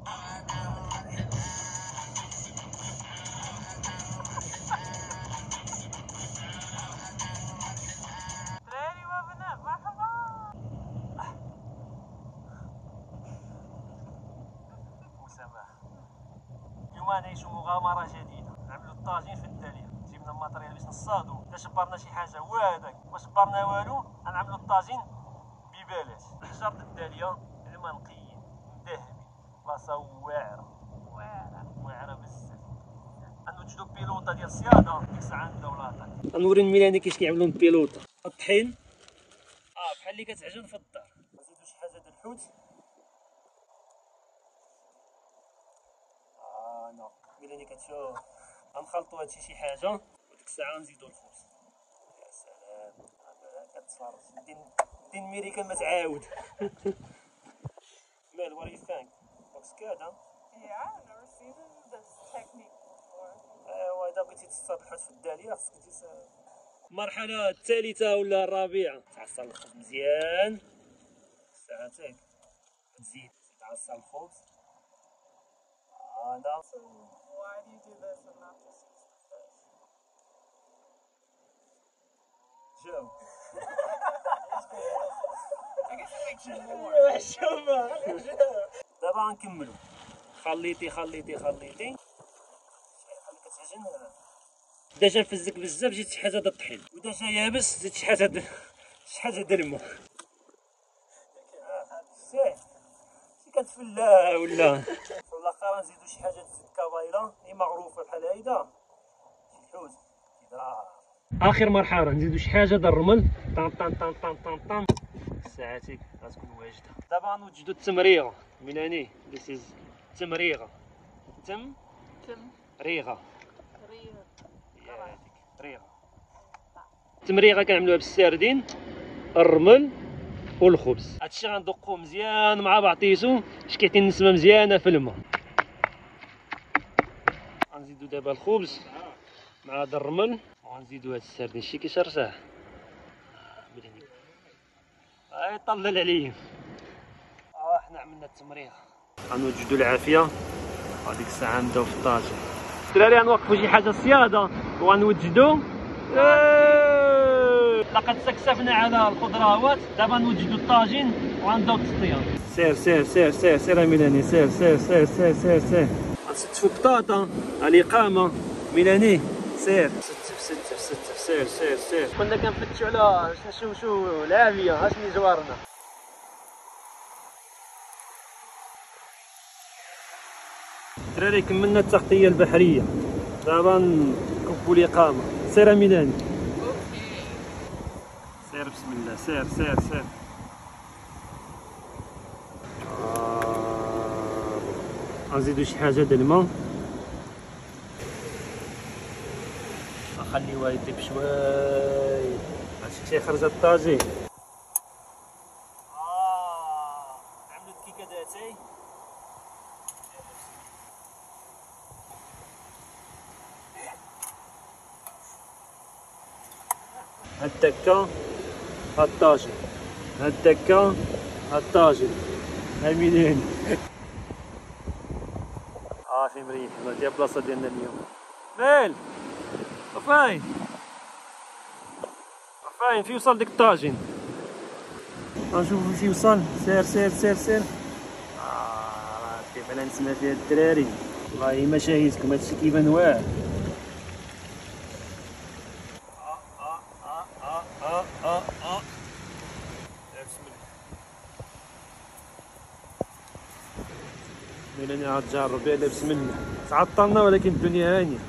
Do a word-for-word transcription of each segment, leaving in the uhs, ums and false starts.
اليوم نعيشوا مغامرة جديدة، نعملوا الطاجين في الدالية. جبنا الماتريال باش نصطادو، الا شبرنا شي حاجة هو هذاك، ما شبرنا والو غنعملوا الطاجين ببلاش. حجر الدالية الماء نقيين مذهبين، بلاصة واعرة واعرة واعرة بزاف. غنوجدو بيلوطة ديال الصيادة، ديك الساعة نبداو لاطاك. غنوري الميلاني كيفاش كيعملوا البيلوطة. الطحين اه بحال اللي كتعجن في الدار. نزيدو شي حاجة ديال الحوت. ملي كتشوف غنخلطو هادشي شي حاجه وديك الساعه نزيدو الخبز. يا سلام كتفرج دين دين ميريكان ما تعاود. مال what do you think? Looks good, huh? Yeah, I've never seen this technique before. ايوا اذا بغيتي تصطاد الحوت في الداليه خصك تجي. المرحله الثالثه ولا الرابعه تعصر الخبز مزيان. ساعتك تزيد تعصر الخبز هذا. So why do you do this and not just use the fish? جو I guess it makes you more. شوف دابا غنكملو. خليتي خليتي خليتي خلي كتعجن. اذا جا فزك بزاف زيد شي حاجه د الطحين، واذا جا يابس زيد شي حاجه د شي حاجه د الماء. سي شي كتفلا ولا في الاخر نزيدو شي حاجه د الكابايله اللي معروفه بحال هيدا شي الحوت كيضرب. اخر مرحله نزيدو شي حاجه د الرمل. طام طام طام طام طام طام ساعتك غتكون واجده. دابا غنوجدو التمريغه. ميلاني ذيس از تمريغه. تم Tim. ريغه Rيغة. يا ريغه. التمريغه كنعملوها بالسردين، الرمل والخبز. هادشي غندقوه مزيان مع بعضيتو باش كيعطي النسمه مزيانه في الماء. غنزيدو دابا الخبز مع هذا الرمل وغنزيدو هاد السردين. شتي كيشرشح مليني اي طلل عليه. اه حنا عملنا التمريغ. غنوجدو العافيه هذيك الساعه نبداو في الطاجين. الدراري غنوقفو شي حاجه صياده وغنوجدو. لقد استكشفنا على الخضروات، دابا نوجدو الطاجين وغنبداو التصطياد. سير سير سير سير سير ميلاني سير سير سير سير سير سير. غنستفو بطاطا الاقامه ميلاني سير ستف ستف ستف سير سير سير. كنا كنفتشو على باش نشوفو العافيه اشني جوارنا. الدراري كملنا التغطيه البحريه، دابا نكبو الاقامه. سير ميلاني سير بسم الله سير سير سير. آه. غنزيدو شي حاجه د الماء نخليوها يطيب شويه. هادشي تيخرج الطاجين. اه نعملو الدقيقه داتاي. هاد الدكه هاد الطاجين، هاد الدكه هاد الطاجين. ها ميلاني اه فين مريح هادي البلاصه ديالنا اليوم. مال وفاين وفاين في وصل ديك الطاجين. غنشوفو فين وصل. سير سير سير سير. اه كيف انا نسمع فيها الدراري. والله ما شاهدكم هادشي كيبان واعر. اه اه اه بسم الله. ميلاني عاد تجرب يلا بسم الله. تعطلنا ولكن الدنيا هانيه.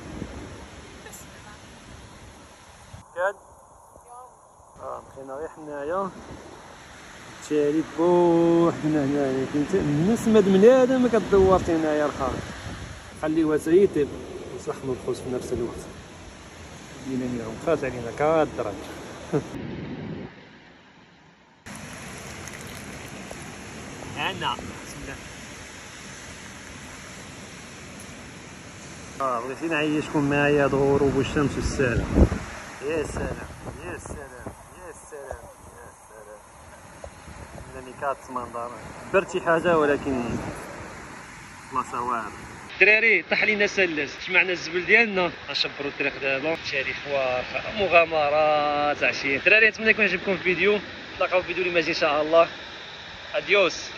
كاد اه بقينا غير حنايا التالي بوحدنا هنايا. كنت النسمه د بنادم ما كدورش هنايا الخارج. خليوها تريتب ونسخنوا الخبز في نفس الوقت. ميلاني راه مخاف علينا كالدرج. عنا بسم الله. اه بغيتي نعيشكم معايا هاد غروب الشمس والسلام. يا سلام يا سلام يا سلام يا سلام. ملي كات منظر برد شي حاجه ولكن بلاصه واعره. الدراري طاح لينا سلس، جمعنا الزبل ديالنا غنشبروا الطريق دابا. تاريخ واخا مغامرات عشيه. الدراري نتمنى يكون عجبكم الفيديو، نتلاقاو في فيديو اللي ماجي ان شاء الله. اديوس.